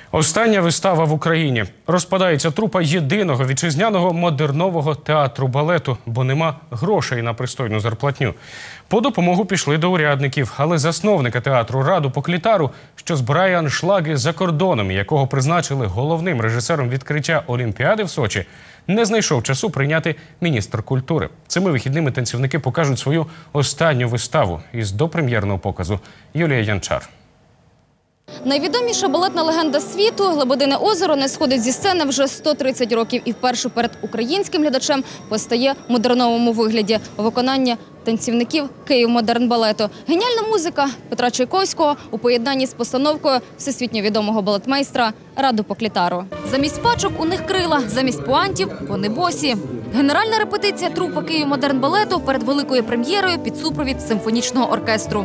Остання вистава в Україні. Розпадається трупа єдиного вітчизняного модернового театру балету, бо нема грошей на пристойну зарплатню. По допомогу пішли до урядників, але засновника театру Раду Поклітару, що збирає аншлаги за кордоном, якого призначили головним режисером відкриття Олімпіади в Сочі, не знайшов часу прийняти міністр культури. Цими вихідними танцівники покажуть свою останню виставу із допрем'єрного показу. Юлія Янчар. Найвідоміша балетна легенда світу «Лебедине озеро» не сходить зі сцени вже 130 років і вперше перед українським глядачем постає в модерновому вигляді у виконанні танцівників Київмодернбалету. Геніальна музика Петра Чайковського у поєднанні з постановкою всесвітньо відомого балетмейстра Раду Поклітару. Замість пачок у них крила, замість пуантів вони босі. Генеральна репетиція трупа Київмодернбалету перед великою прем'єрою під супровід симфонічного оркестру.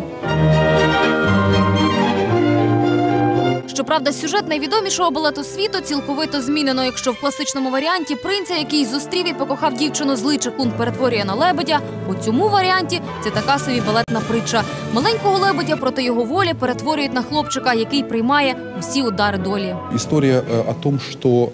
Щоправда, сюжет найвідомішого балету світу цілковито змінено. Якщо в класичному варіанті принця, який зустрів і покохав дівчину, злий чаклун перетворює на лебедя, у цьому варіанті це така собі балетна притча. Маленького лебедя проти його волі перетворюють на хлопчика, який приймає усі удари долі. Історія о том, що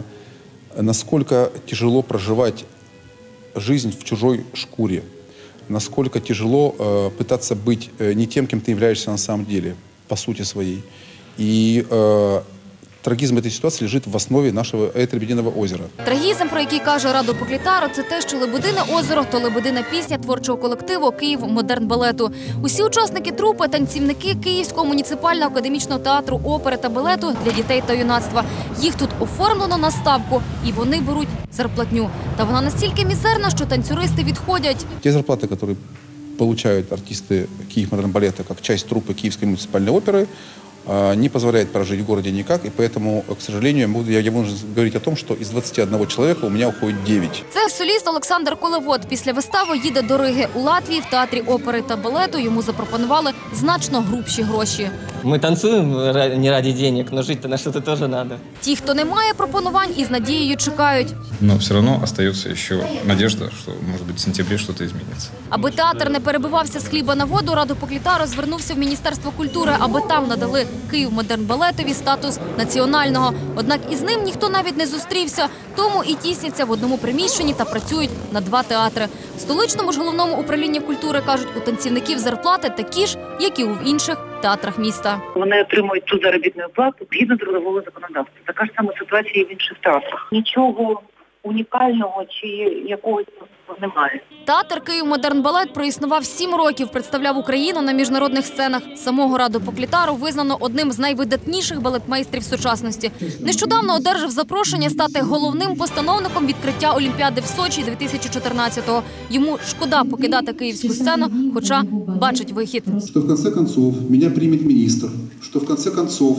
наскільки тяжело проживати життя в чужій шкурі, наскільки тяжело пытаться бути не тим, ким ти являєшся на самом деле, по суті своїй. І трагізм цієї ситуації лежить в основі нашого «Лебединого озера». Трагізм, про який каже Раду Поклітару, це те, що «Лебедине озеро» – то лебедина пісня творчого колективу Київмодернбалету. Усі учасники трупи – танцівники Київського муніципального академічного театру опери та балету для дітей та юнацтва. Їх тут оформлено на ставку, і вони беруть зарплатню. Та вона настільки мізерна, що танцюристи відходять. Ті зарплати, які отримують артисти Київмодернбалету як частина трупи Київської муніципальної опери, не позволяет прожить в городе никак, и поэтому, к сожалению, я могу говорить о том, что из 21 человека у меня уходит 9. Це соліст Олександр Колевод. Після вистави їде до Риги. У Латвії в театрі опери та балету йому запропонували значно грубші гроші. Ми танцюємо не ради денег, але жити на щось теж треба. Ті, хто не має пропонувань, із надією чекають. Но все одно залишається ще надіжда, що, може бути, в сентябрі щось зміниться. Аби театр не перебивався з хліба на воду, Раду Поклітару звернувся в Міністерство культури, аби там надали Київмодернбалетові статус національного. Однак із ним ніхто навіть не зустрівся, тому і тісняться в одному приміщенні та працюють на два театри. В столичному ж головному управлінні культури, кажуть, у танцівників зарплати такі ж, як і у інших театрах міста. Вони отримують ту заробітну плату згідно трудового законодавства. Така ж сама ситуація і в інших театрах. Нічого унікального чи якогось немає. Театр Київмодернбалет проіснував 7 років, представляв Україну на міжнародних сценах. Самого Раду Поклітару визнано одним з найвидатніших балетмейстрів сучасності. Нещодавно одержав запрошення стати головним постановником відкриття Олімпіади в Сочі 2014-го. Йому шкода покидати київську сцену, хоча бачить вихід. Що в кінці кінців мене прийме міністр, що в кінці кінців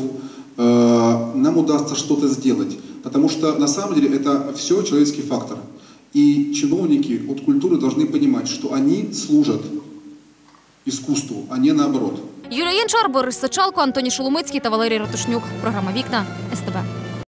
нам удасться щось зробити. Потому что на самом деле это все человеческий фактор. И чиновники от культуры должны понимать, что они служат искусству, а не наоборот. Юлія Янчар, Борис Сачалко, Антоній Шоломицький та Валерій Ратушнюк. Програма «Вікна» СТБ.